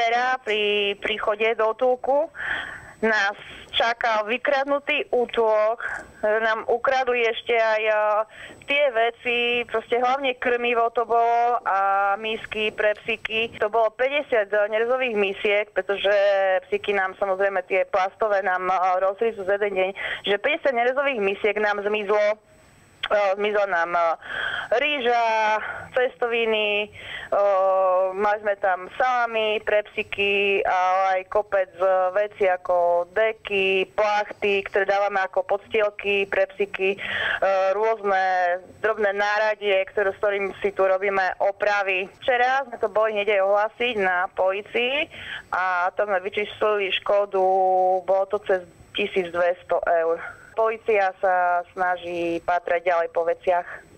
Včera pri príchode do útulku nás čakal vykradnutý útulok, nám ukradli ešte aj tie veci, proste hlavne krmivo to bolo a misky pre psíky. To bolo 50 nerezových misiek, pretože psíky nám samozrejme tie plastové nám rozhryzú za jeden deň, že 50 nerezových misiek nám zmizlo. Zmizla nám rýža, cestoviny, mali sme tam salami pre psíky, ale aj kopec veci ako deky, plachty, ktoré dávame ako podstielky pre psíky, rôzne drobné náradie, s ktorým si tu robíme opravy. Včera sme to boli hneď aj ohlásiť na polícii a tam sme vyčíslili škodu, bolo to cez 1200 eur. Polícia sa snaží pátrať ďalej po veciach.